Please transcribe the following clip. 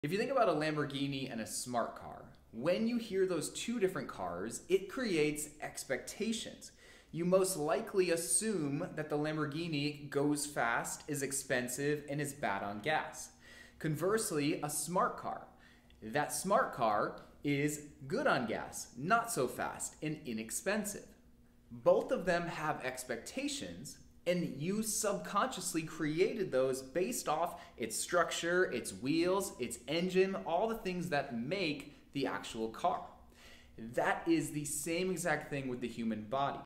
If you think about a Lamborghini and a smart car, when you hear those two different cars, it creates expectations. You most likely assume that the Lamborghini goes fast, is expensive, and is bad on gas. Conversely, a smart car. That smart car is good on gas, not so fast, and inexpensive. Both of them have expectations, and you subconsciously created those based off its structure, its wheels, its engine, all the things that make the actual car. That is the same exact thing with the human body.